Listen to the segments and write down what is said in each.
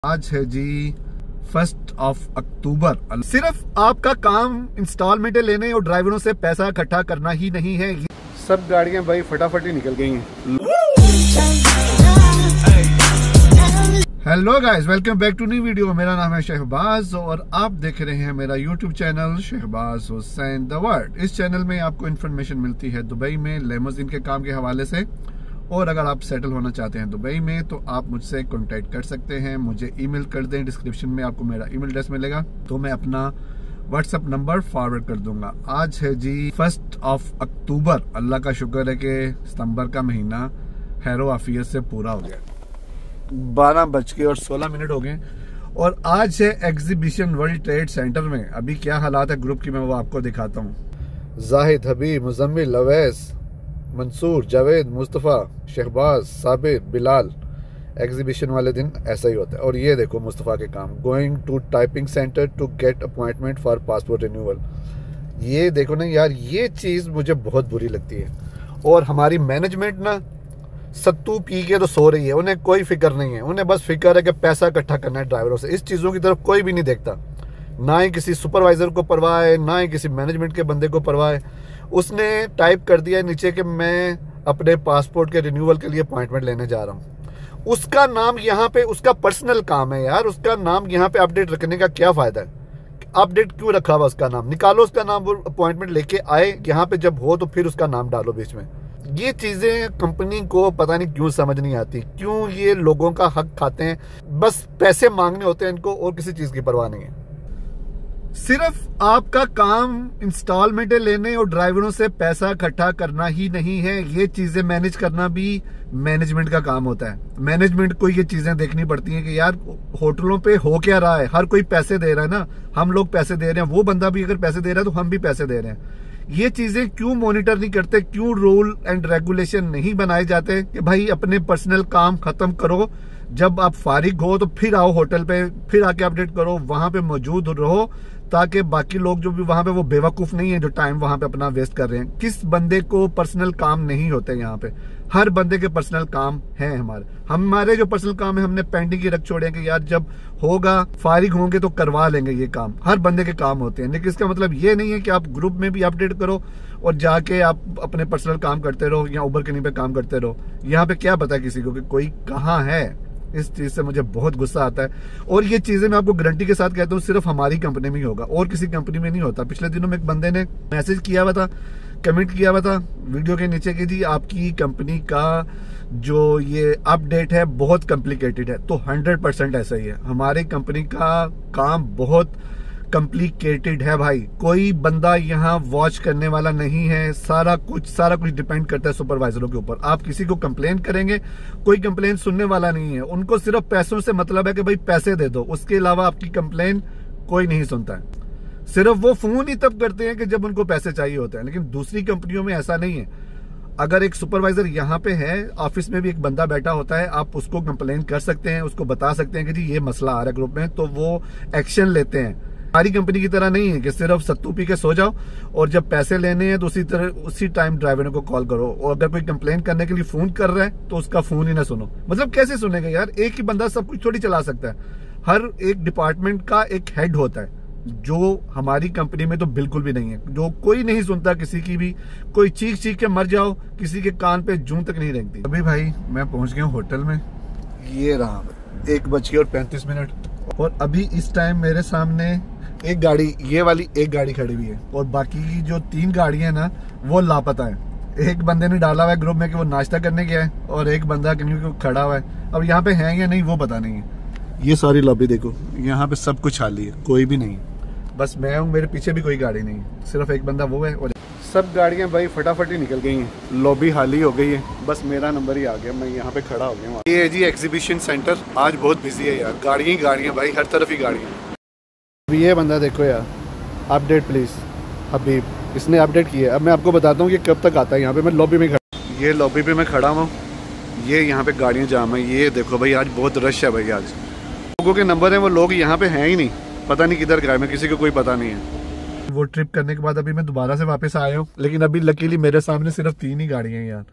आज है जी 1 अक्टूबर। सिर्फ आपका काम इंस्टॉलमेंट लेने और ड्राइवरों से पैसा इकट्ठा करना ही नहीं है। सब गाड़ियां भाई फटाफट ही निकल गई हैं। Hello guys, welcome back to new video. मेरा नाम है शहबाज और आप देख रहे हैं मेरा YouTube channel Shahbaz Hussain the world. इस चैनल में आपको इन्फॉर्मेशन मिलती है दुबई में लेमोजिन के काम के हवाले से, और अगर आप सेटल होना चाहते हैं दुबई में तो आप मुझसे कांटेक्ट कर सकते हैं। मुझे ईमेल कर दें, डिस्क्रिप्शन में आपको मेरा ईमेल एड्रेस मिलेगा, तो मैं अपना व्हाट्सएप नंबर फॉरवर्ड कर दूंगा। आज है जी 1 अक्टूबर। अल्लाह का शुक्र है कि सितंबर का महीना खैर आफियत से पूरा हो गया। 12:16 हो गए और आज है एग्जीबिशन वर्ल्ड ट्रेड सेंटर में। अभी क्या हालात है ग्रुप की मैं वो आपको दिखाता हूँ। जाहिद, हबीब, मुजम्मिल, लवैस, मंसूर, जावेद, मुस्तफ़ा, शहबाज, साबिर, बिलाल। एग्जीबिशन वाले दिन ऐसा ही होता है। और ये देखो मुस्तफ़ा के काम, going to typing centre to get appointment for passport renewal. ये देखो ना यार, ये चीज़ मुझे बहुत बुरी लगती है। और हमारी मैनेजमेंट ना सत्तू पी के तो सो रही है, उन्हें कोई फिक्र नहीं है। उन्हें बस फिक्र है कि पैसा इकट्ठा करना है ड्राइवरों से। इस चीज़ों की तरफ कोई भी नहीं देखता, ना ही किसी सुपरवाइज़र को परवाह है, ना ही किसी मैनेजमेंट के बंदे को परवाह है। उसने टाइप कर दिया नीचे कि मैं अपने पासपोर्ट के रिन्यूअल के लिए अपॉइंटमेंट लेने जा रहा हूँ। उसका नाम यहाँ पे, उसका पर्सनल काम है यार, उसका नाम यहाँ पे अपडेट रखने का क्या फ़ायदा है? अपडेट क्यों रखा हुआ उसका नाम? निकालो उसका नाम, वो अपॉइंटमेंट लेके आए यहाँ पे, जब हो तो फिर उसका नाम डालो बीच में। ये चीज़ें कंपनी को पता नहीं क्यों समझ नहीं आती, क्यों ये लोगों का हक खाते हैं। बस पैसे मांगने होते हैं इनको और किसी चीज़ की परवाह नहीं है। सिर्फ आपका काम इंस्टॉलमेंट लेने और ड्राइवरों से पैसा इकट्ठा करना ही नहीं है। ये चीजें मैनेज करना भी मैनेजमेंट का काम होता है। मैनेजमेंट को ये चीजें देखनी पड़ती हैं कि यार होटलों पे हो क्या रहा है। हर कोई पैसे दे रहा है ना, हम लोग पैसे दे रहे हैं, वो बंदा भी अगर पैसे दे रहा है तो हम भी पैसे दे रहे हैं। ये चीजें क्यों मॉनिटर नहीं करते? क्यों रूल एंड रेगुलेशन नहीं बनाए जाते कि भाई अपने पर्सनल काम खत्म करो, जब आप फारिग हो तो फिर आओ होटल पे, फिर आके अपडेट करो, वहां पे मौजूद रहो, ताकि बाकी लोग जो भी वहां पे वो बेवकूफ नहीं है जो टाइम वहां पे अपना वेस्ट कर रहे हैं। किस बंदे को पर्सनल काम नहीं होते यहाँ पे? हर बंदे के पर्सनल काम है। हमारे जो पर्सनल काम है हमने पेंडिंग ही रख छोड़े हैं कि यार जब होगा, फारिग होंगे तो करवा लेंगे। ये काम हर बंदे के काम होते हैं, लेकिन इसका मतलब ये नहीं है कि आप ग्रुप में भी अपडेट करो और जाके आप अपने पर्सनल काम करते रहो या उबर कहीं पे काम करते रहो। यहाँ पे क्या पता किसी को कि कोई कहाँ है। इस चीज से मुझे बहुत गुस्सा आता है। और ये चीजें मैं आपको गारंटी के साथ कहता हूँ सिर्फ हमारी कंपनी में ही होगा और किसी कंपनी में नहीं होता। पिछले दिनों में एक बंदे ने मैसेज किया हुआ था, कमेंट किया हुआ था वीडियो के नीचे कि जी आपकी कंपनी का जो ये अपडेट है बहुत कॉम्प्लिकेटेड है। तो 100% ऐसा ही है। हमारी कंपनी का काम बहुत कॉम्प्लिकेटेड है भाई। कोई बंदा यहाँ वॉच करने वाला नहीं है। सारा कुछ डिपेंड करता है सुपरवाइजरों के ऊपर। आप किसी को कंप्लेन करेंगे, कोई कंप्लेन सुनने वाला नहीं है। उनको सिर्फ पैसों से मतलब है कि भाई पैसे दे दो, उसके अलावा आपकी कंप्लेन कोई नहीं सुनता है। सिर्फ वो फोन ही तब करते हैं कि जब उनको पैसे चाहिए होते हैं, लेकिन दूसरी कंपनियों में ऐसा नहीं है। अगर एक सुपरवाइजर यहाँ पे है, ऑफिस में भी एक बंदा बैठा होता है, आप उसको कंप्लेन कर सकते हैं, उसको बता सकते हैं कि जी ये मसला आ रहा है ग्रुप में, तो वो एक्शन लेते हैं। हमारी कंपनी की तरह नहीं है कि सिर्फ सत्तू पी के सो जाओ और जब पैसे लेने हैं तो उसी टाइम ड्राइवरों को कॉल करो। और अगर कोई कंप्लेन करने के लिए फोन कर रहा है तो उसका फोन ही ना सुनो। मतलब कैसे सुनेगा यार? एक ही बंदा सब कुछ थोड़ी चला सकता है। हर एक डिपार्टमेंट का एक हेड होता है, जो हमारी कंपनी में तो बिल्कुल भी नहीं है। जो कोई नहीं सुनता किसी की भी, कोई चीख के मर जाओ, किसी के कान पे जूं तक नहीं रेंगती। अभी भाई मैं पहुंच गया हूँ होटल में। ये रहा 1:35 और अभी इस टाइम मेरे सामने एक गाड़ी, ये वाली एक गाड़ी खड़ी हुई है और बाकी की जो 3 गाड़ियां ना वो लापता है। एक बंदे ने डाला हुआ है ग्रुप में कि वो नाश्ता करने गया है और एक बंदा क्योंकि खड़ा हुआ है। अब यहाँ पे है या नहीं वो पता नहीं है। ये सारी लॉबी देखो, यहाँ पे सब कुछ खाली है, कोई भी नहीं। बस मैं हूँ, मेरे पीछे भी कोई गाड़ी नहीं, सिर्फ एक बंदा वो है और सब गाड़ियाँ भाई फटाफट ही निकल गई हैं। लॉबी खाली हो गई है, बस मेरा नंबर ही आ गया, मैं यहाँ पे खड़ा हो गया हूँ। ये है जी एग्जीबिशन सेंटर। आज बहुत बिजी है यार, गाड़ियाँ भाई, हर तरफ ही गाड़ियाँ। ये बंदा देखो यार, अपडेट प्लीज हबीब, इसने अपडेट किया है। अब मैं आपको बताता हूँ कि कब तक आता है। यहाँ पे मैं लॉबी में खड़ा, ये लॉबी पे मैं खड़ा हूँ, ये यहाँ पे गाड़ियाँ जाम है। ये देखो भाई आज बहुत रश है भाई। आज लोगों के नंबर हैं, वो लोग यहाँ पे हैं ही नहीं, पता नहीं किधर गए, मैं किसी को कोई पता नहीं है। वो ट्रिप करने के बाद अभी मैं दोबारा से वापस आया हूँ, लेकिन अभी लकीली मेरे सामने सिर्फ 3 ही गाड़ियाँ हैं यार।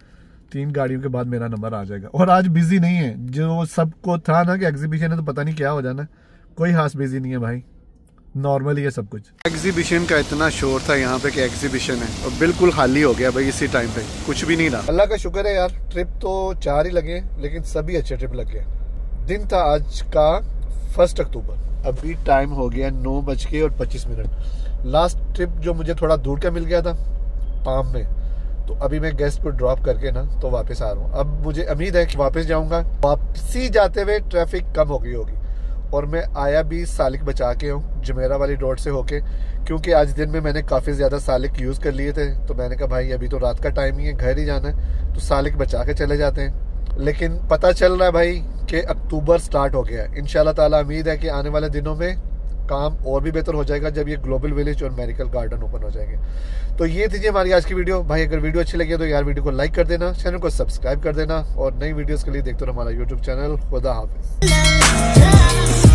3 गाड़ियों के बाद मेरा नंबर आ जाएगा। और आज बिजी नहीं है, जो सबको था ना कि एग्जीबिशन है तो पता नहीं क्या हो जाना, कोई खास बिजी नहीं है भाई, नॉर्मली है सब कुछ। एग्जीबिशन का इतना शोर था यहाँ पे कि एग्जीबिशन है और बिल्कुल खाली हो गया भाई, इसी टाइम पे कुछ भी नहीं रहा। अल्लाह का शुक्र है यार, ट्रिप तो 4 ही लगे लेकिन सभी अच्छे ट्रिप लगे। दिन था आज का 1 अक्टूबर, अभी टाइम हो गया 9:25। लास्ट ट्रिप जो मुझे थोड़ा दूर का मिल गया था पाम में, तो अभी मैं गेस्ट को ड्रॉप करके ना तो वापस आ रहा हूँ। अब मुझे उम्मीद है कि वापस जाऊँगा, वापसी जाते हुए ट्रैफिक कम हो गई होगी। और मैं आया भी सालिक बचा के हूँ, जुमेरा वाली रोड से होके, क्योंकि आज दिन में मैंने काफ़ी ज़्यादा सालिक यूज़ कर लिए थे। तो मैंने कहा भाई अभी तो रात का टाइम ही है, घर ही जाना है, तो सालिक बचा के चले जाते हैं। लेकिन पता चल रहा है भाई कि अक्टूबर स्टार्ट हो गया है। इंशाल्लाह ताला उम्मीद है कि आने वाले दिनों में काम और भी बेहतर हो जाएगा जब ये ग्लोबल विलेज और मेडिकल गार्डन ओपन हो जाएंगे। तो ये थी हमारी आज की वीडियो। भाई अगर वीडियो अच्छी लगी तो यार वीडियो को लाइक कर देना, चैनल को सब्सक्राइब कर देना और नई वीडियोस के लिए देखते रहो हमारा यूट्यूब चैनल। खुदा हाफिज।